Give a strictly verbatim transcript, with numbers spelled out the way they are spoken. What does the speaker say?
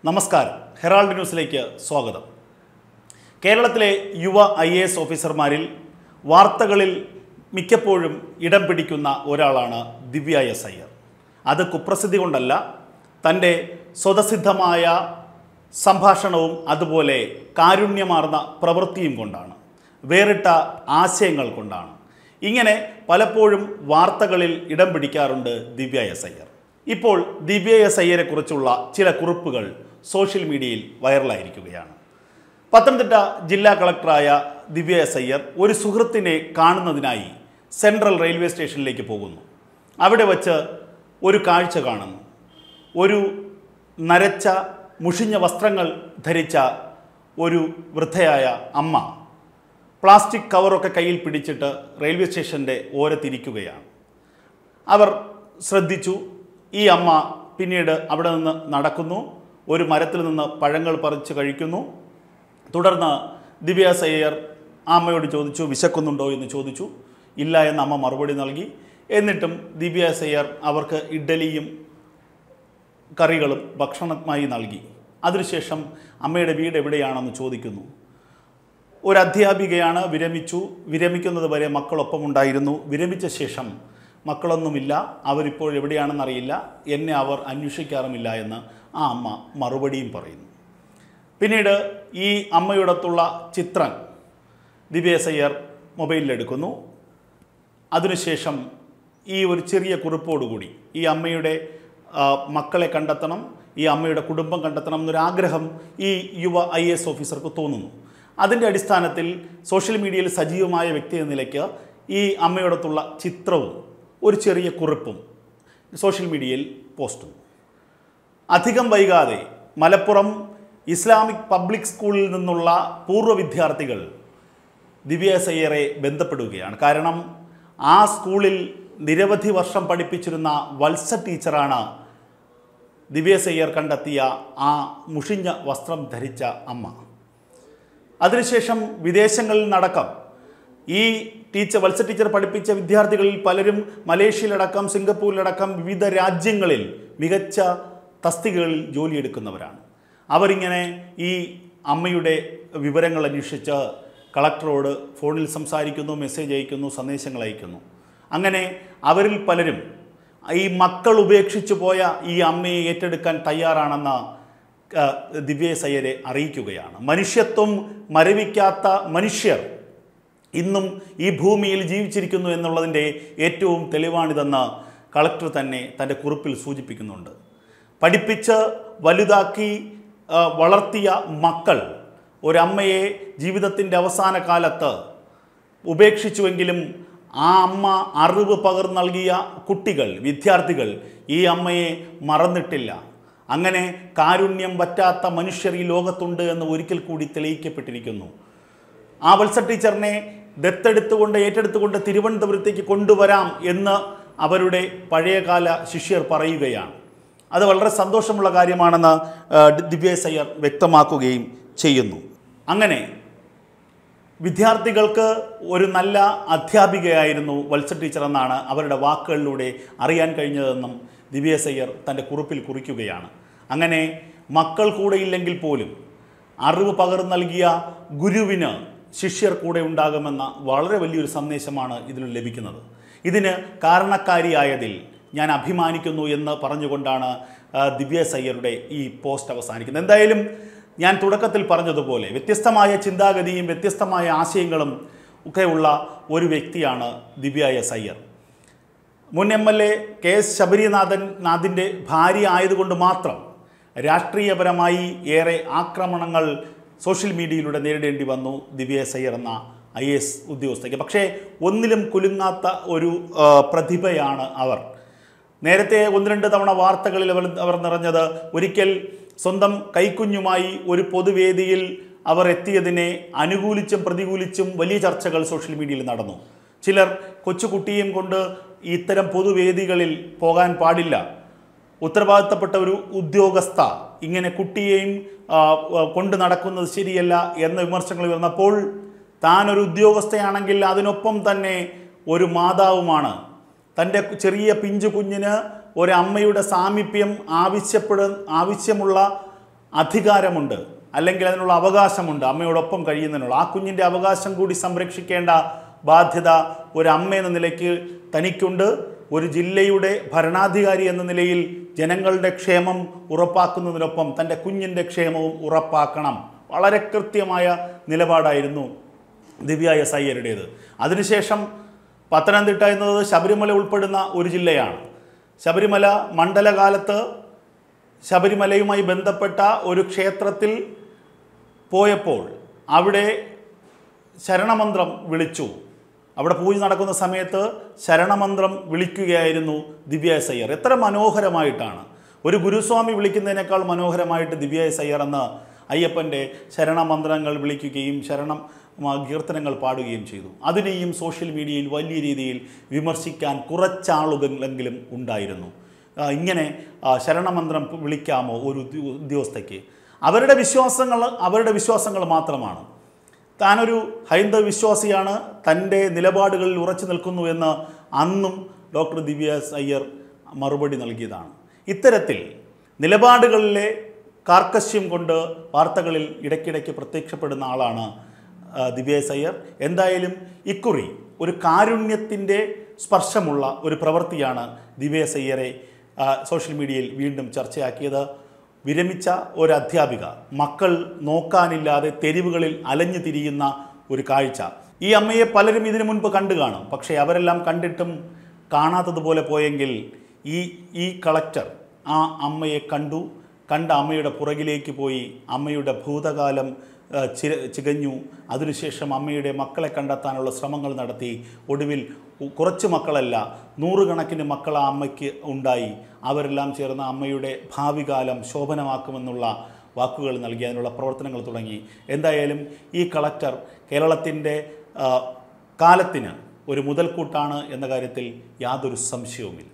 നമസ്കാരം. ഹെറാൾഡ് ന്യൂസിലേക്ക് സ്വാഗതം. കേരളത്തിലെ യുവ ഐ എ എസ് ഓഫീസർമാരിൽ വാർത്തകളിൽ മിക്കപ്പോഴും ഇടം പിടിക്കുന്ന ഒരാളാണ് ദിവ്യ എസ് അയ്യർ. അത് കുപ്രസിദ്ധി കൊണ്ടല്ല, തൻ്റെ സ്വതസിദ്ധമായ സംഭാഷണവും അതുപോലെ കാരുണ്യമാർന്ന പ്രവൃത്തിയും കൊണ്ടാണ്, വേറിട്ട ആശയങ്ങൾ കൊണ്ടാണ്. ഇങ്ങനെ പലപ്പോഴും വാർത്തകളിൽ ഇടം പിടിക്കാറുണ്ട് ദിവ്യ എസ് അയ്യർ. ഇപ്പോൾ ദിവ്യ എസ് അയ്യരെ കുറിച്ചുള്ള ചില കുറിപ്പുകൾ സോഷ്യൽ മീഡിയയിൽ വൈറലായിരിക്കുകയാണ്. പത്തനംതിട്ട ജില്ലാ കളക്ടറായ ദിവ്യ എസ് അയ്യർ ഒരു സുഹൃത്തിനെ കാണുന്നതിനായി സെൻട്രൽ റെയിൽവേ സ്റ്റേഷനിലേക്ക് പോകുന്നു. അവിടെ വച്ച് ഒരു കാഴ്ച കാണുന്നു. ഒരു നരച്ച മുഷിഞ്ഞ വസ്ത്രങ്ങൾ ധരിച്ച ഒരു വൃദ്ധയായ അമ്മ പ്ലാസ്റ്റിക് കവറൊക്കെ കയ്യിൽ പിടിച്ചിട്ട് റെയിൽവേ സ്റ്റേഷൻ്റെ ഓരത്തിരിക്കുകയാണ്. അവർ ശ്രദ്ധിച്ചു. ഈ അമ്മ പിന്നീട് അവിടെ നിന്ന് നടക്കുന്നു. ഒരു മരത്തിൽ നിന്ന് പഴങ്ങൾ പറിച്ച് കഴിക്കുന്നു. തുടർന്ന് ദിവ്യ എസ് അയ്യർ ആ അമ്മയോട് ചോദിച്ചു, വിശക്കുന്നുണ്ടോ എന്ന് ചോദിച്ചു. ഇല്ല എന്ന് അമ്മ മറുപടി നൽകി. എന്നിട്ടും ദിവ്യ എസ് അയ്യർ അവർക്ക് ഇഡ്ഡലിയും കറികളും ഭക്ഷണമായി നൽകി. അതിനുശേഷം അമ്മയുടെ വീട് എവിടെയാണെന്ന് ചോദിക്കുന്നു. ഒരു അധ്യാപികയാണ്, വിരമിച്ചു. വിരമിക്കുന്നത് വരെ മക്കളൊപ്പം ഉണ്ടായിരുന്നു. വിരമിച്ച ശേഷം മക്കളൊന്നുമില്ല, അവരിപ്പോൾ എവിടെയാണെന്നറിയില്ല, എന്നെ അവർ അന്വേഷിക്കാറുമില്ല എന്ന് ആ അമ്മ മറുപടിയും പറയുന്നു. പിന്നീട് ഈ അമ്മയോടൊത്തുള്ള ചിത്രം ദിവ്യ എസ് അയ്യർ മൊബൈലിലെടുക്കുന്നു. അതിനുശേഷം ഈ ഒരു ചെറിയ കുറിപ്പോടുകൂടി ഈ അമ്മയുടെ മക്കളെ കണ്ടെത്തണം, ഈ അമ്മയുടെ കുടുംബം കണ്ടെത്തണം എന്നൊരാഗ്രഹം ഈ യുവ ഐ എ എസ് ഓഫീസർക്ക് തോന്നുന്നു. അതിൻ്റെ അടിസ്ഥാനത്തിൽ സോഷ്യൽ മീഡിയയിൽ സജീവമായ വ്യക്തി എന്ന നിലയ്ക്ക് ഈ അമ്മയോടൊത്തുള്ള ചിത്രവും ഒരു ചെറിയ കുറിപ്പും സോഷ്യൽ മീഡിയയിൽ പോസ്റ്റ് ചെയ്യുന്നു. അധികം വൈകാതെ മലപ്പുറം ഇസ്ലാമിക് പബ്ലിക് സ്കൂളിൽ നിന്നുള്ള പൂർവ്വ വിദ്യാർത്ഥികൾ ദിവ്യ എസ് അയ്യരെ ബന്ധപ്പെടുകയാണ്. കാരണം ആ സ്കൂളിൽ നിരവധി വർഷം പഠിപ്പിച്ചിരുന്ന വത്സ ടീച്ചറാണ് ദിവ്യ എസ് അയ്യർ കണ്ടെത്തിയ ആ മുഷിഞ്ഞ വസ്ത്രം ധരിച്ച അമ്മ. അതിനുശേഷം വിദേശങ്ങളിൽ നടക്കം ഈ ടീച്ചർ വത്സ ടീച്ചർ പഠിപ്പിച്ച വിദ്യാർത്ഥികളിൽ പലരും മലേഷ്യയിലടക്കം സിംഗപ്പൂരിലടക്കം വിവിധ രാജ്യങ്ങളിൽ മികച്ച തസ്തികകളിൽ ജോലിയെടുക്കുന്നവരാണ്. അവരിങ്ങനെ ഈ അമ്മയുടെ വിവരങ്ങൾ അന്വേഷിച്ച് കളക്ടറോട് ഫോണിൽ സംസാരിക്കുന്നു, മെസ്സേജ് അയക്കുന്നു, സന്ദേശങ്ങൾ അയക്കുന്നു. അങ്ങനെ അവരിൽ പലരും ഈ മക്കൾ ഉപേക്ഷിച്ചു പോയ ഈ അമ്മയെ ഏറ്റെടുക്കാൻ തയ്യാറാണെന്ന് ദിവ്യ എസ് അയ്യരെ അറിയിക്കുകയാണ്. മനുഷ്യത്വം മരവിക്കാത്ത മനുഷ്യർ ഇന്നും ഈ ഭൂമിയിൽ ജീവിച്ചിരിക്കുന്നു എന്നുള്ളതിൻ്റെ ഏറ്റവും തെളിവാണിതെന്ന് കളക്ടർ തന്നെ തൻ്റെ കുറിപ്പിൽ സൂചിപ്പിക്കുന്നുണ്ട്. പഠിപ്പിച്ച് വലുതാക്കി വളർത്തിയ മക്കൾ ഒരമ്മയെ ജീവിതത്തിൻ്റെ അവസാന കാലത്ത് ഉപേക്ഷിച്ചുവെങ്കിലും ആ അമ്മ അറിവ് പകർന്നു നൽകിയ കുട്ടികൾ, വിദ്യാർത്ഥികൾ ഈ അമ്മയെ മറന്നിട്ടില്ല. അങ്ങനെ കാരുണ്യം പറ്റാത്ത മനുഷ്യർ ഈ ലോകത്തുണ്ട് എന്ന് ഒരിക്കൽ കൂടി തെളിയിക്കപ്പെട്ടിരിക്കുന്നു. ആ വത്സ ടീച്ചറിനെ ദത്തെടുത്തുകൊണ്ട് ഏറ്റെടുത്തുകൊണ്ട് തിരുവനന്തപുരത്തേക്ക് കൊണ്ടുവരാം എന്ന് അവരുടെ പഴയകാല ശിഷ്യർ പറയുകയാണ്. അത് വളരെ സന്തോഷമുള്ള കാര്യമാണെന്ന് ദിവ്യ എസ് അയ്യർ വ്യക്തമാക്കുകയും ചെയ്യുന്നു. അങ്ങനെ വിദ്യാർത്ഥികൾക്ക് ഒരു നല്ല അധ്യാപികയായിരുന്നു വത്സ ടീച്ചർ എന്നാണ് അവരുടെ വാക്കുകളിലൂടെ അറിയാൻ കഴിഞ്ഞതെന്നും ദിവ്യ എസ് അയ്യർ തൻ്റെ കുറിപ്പിൽ കുറിക്കുകയാണ്. അങ്ങനെ മക്കൾ കൂടെ ഇല്ലെങ്കിൽ പോലും അറിവ് പകർന്നു നൽകിയ ഗുരുവിന് ശിഷ്യർ കൂടെ ഉണ്ടാകുമെന്ന വളരെ വലിയൊരു സന്ദേശമാണ് ഇതിൽ ലഭിക്കുന്നത്. ഇതിന് കാരണക്കാരിയായതിൽ ഞാൻ അഭിമാനിക്കുന്നു എന്ന് പറഞ്ഞുകൊണ്ടാണ് ദിവ്യ എസ് അയ്യരുടെ ഈ പോസ്റ്റ് അവസാനിക്കുന്നത്. എന്തായാലും ഞാൻ തുടക്കത്തിൽ പറഞ്ഞതുപോലെ വ്യത്യസ്തമായ ചിന്താഗതിയും വ്യത്യസ്തമായ ആശയങ്ങളും ഒക്കെ ഉള്ള ഒരു വ്യക്തിയാണ് ദിവ്യ എസ് അയ്യർ. മുൻ M L A K S Sabarinathan നാഥിൻ്റെ ഭാര്യ ആയതുകൊണ്ട് മാത്രം രാഷ്ട്രീയപരമായി ഏറെ ആക്രമണങ്ങൾ സോഷ്യൽ മീഡിയയിലൂടെ നേരിടേണ്ടി വന്നു ദിവ്യ എസ് അയ്യർ എന്ന ഐ എ എസ് ഉദ്യോഗസ്ഥയ്ക്ക്. പക്ഷേ ഒന്നിലും കുലുങ്ങാത്ത ഒരു പ്രതിഭയാണ് അവർ. നേരത്തെ ഒന്ന് രണ്ട് തവണ വാർത്തകളിൽ അവർ അവർ നിറഞ്ഞത് ഒരിക്കൽ സ്വന്തം കൈക്കുഞ്ഞുമായി ഒരു പൊതുവേദിയിൽ അവർ എത്തിയതിനെ അനുകൂലിച്ചും പ്രതികൂലിച്ചും വലിയ ചർച്ചകൾ സോഷ്യൽ മീഡിയയിൽ നടന്നു. ചിലർ കൊച്ചുകുട്ടിയും കൊണ്ട് ഇത്തരം പൊതുവേദികളിൽ പോകാൻ പാടില്ല, ഉത്തരവാദിത്തപ്പെട്ട ഒരു ഉദ്യോഗസ്ഥ ഇങ്ങനെ കുട്ടിയെയും കൊണ്ട് നടക്കുന്നത് ശരിയല്ല എന്ന വിമർശനങ്ങൾ ഉയർന്നപ്പോൾ താനൊരു ഉദ്യോഗസ്ഥയാണെങ്കിൽ അതിനൊപ്പം തന്നെ ഒരു മാതാവുമാണ്. തൻ്റെ ചെറിയ പിഞ്ചു കുഞ്ഞിന് ഒരമ്മയുടെ സാമീപ്യം ആവശ്യപ്പെടു ആവശ്യമുള്ള അധികാരമുണ്ട്, അല്ലെങ്കിൽ അതിനുള്ള അവകാശമുണ്ട് അമ്മയോടൊപ്പം കഴിയുന്നതിനുള്ള. ആ കുഞ്ഞിൻ്റെ അവകാശം കൂടി സംരക്ഷിക്കേണ്ട ബാധ്യത ഒരമ്മ എന്ന നിലയ്ക്ക് തനിക്കുണ്ട്. ഒരു ജില്ലയുടെ ഭരണാധികാരി എന്ന നിലയിൽ ജനങ്ങളുടെ ക്ഷേമം ഉറപ്പാക്കുന്നതിനൊപ്പം തൻ്റെ കുഞ്ഞിൻ്റെ ക്ഷേമവും ഉറപ്പാക്കണം. വളരെ കൃത്യമായ നിലപാടായിരുന്നു ദിവ്യ എസ് അയ്യരുടേത്. അതിനുശേഷം പത്തനംതിട്ട എന്നത് ശബരിമല ഉൾപ്പെടുന്ന ഒരു ജില്ലയാണ്. ശബരിമല മണ്ഡലകാലത്ത് ശബരിമലയുമായി ബന്ധപ്പെട്ട ഒരു ക്ഷേത്രത്തിൽ പോയപ്പോൾ അവിടെ ശരണമന്ത്രം വിളിച്ചു. അവിടെ പൂജ നടക്കുന്ന സമയത്ത് ശരണമന്ത്രം വിളിക്കുകയായിരുന്നു ദിവ്യ എസ് അയ്യർ. എത്ര മനോഹരമായിട്ടാണ്! ഒരു ഗുരുസ്വാമി വിളിക്കുന്നതിനേക്കാൾ മനോഹരമായിട്ട് ദിവ്യ എസ് അയ്യർ എന്ന അയ്യപ്പൻ്റെ ശരണമന്ത്രങ്ങൾ വിളിക്കുകയും ശരണം കീർത്തനങ്ങൾ പാടുകയും ചെയ്തു. അതിനെയും സോഷ്യൽ മീഡിയയിൽ വലിയ രീതിയിൽ വിമർശിക്കാൻ കുറച്ചാളുകളെങ്കിലും ഉണ്ടായിരുന്നു. ഇങ്ങനെ ശരണമന്ത്രം വിളിക്കാമോ ഒരു ഉദ്യോഗസ്ഥയ്ക്ക്? അവരുടെ വിശ്വാസങ്ങൾ അവരുടെ വിശ്വാസങ്ങൾ മാത്രമാണ്. താനൊരു ഹൈന്ദവ വിശ്വാസിയാണ്, തൻ്റെ നിലപാടുകളിൽ ഉറച്ചു നിൽക്കുന്നു എന്ന് അന്നും ഡോക്ടർ ദിവ്യ എസ് അയ്യർ മറുപടി നൽകിയതാണ്. ഇത്തരത്തിൽ നിലപാടുകളിലെ കാർക്കശ്യം കൊണ്ട് വാർത്തകളിൽ ഇടയ്ക്കിടയ്ക്ക് പ്രത്യക്ഷപ്പെടുന്ന ആളാണ് ദിവ്യ എസ് അയ്യർ. എന്തായാലും ഇക്കുറി ഒരു കാരുണ്യത്തിൻ്റെ സ്പർശമുള്ള ഒരു പ്രവൃത്തിയാണ് ദിവ്യ എസ് അയ്യരെ സോഷ്യൽ മീഡിയയിൽ വീണ്ടും ചർച്ചയാക്കിയത്. വിരമിച്ച ഒരു അധ്യാപിക മക്കൾ നോക്കാനില്ലാതെ തെരുവുകളിൽ അലഞ്ഞു തിരിയുന്ന ഒരു കാഴ്ച. ഈ അമ്മയെ പലരും ഇതിനു മുൻപ് കണ്ടു കാണും. പക്ഷേ അവരെല്ലാം കണ്ടിട്ടും കാണാത്തതുപോലെ പോയെങ്കിൽ ഈ ഈ കളക്ടർ ആ അമ്മയെ കണ്ടു. കണ്ട അമ്മയുടെ പുറകിലേക്ക് പോയി അമ്മയുടെ ഭൂതകാലം ചി ചികഞ്ഞു. അതിനുശേഷം അമ്മയുടെ മക്കളെ കണ്ടെത്താനുള്ള ശ്രമങ്ങൾ നടത്തി. ഒടുവിൽ കുറച്ച് മക്കളല്ല, നൂറുകണക്കിന് മക്കൾ ആ അമ്മയ്ക്ക് ഉണ്ടായി. അവരെല്ലാം ചേർന്ന് അമ്മയുടെ ഭാവി കാലം ശോഭനമാക്കുമെന്നുള്ള വാക്കുകൾ നൽകി അതിനുള്ള പ്രവർത്തനങ്ങൾ തുടങ്ങി. എന്തായാലും ഈ കളക്ടർ കേരളത്തിൻ്റെ കാലത്തിന് ഒരു മുതൽക്കൂട്ടാണ് എന്ന കാര്യത്തിൽ യാതൊരു സംശയവുമില്ല.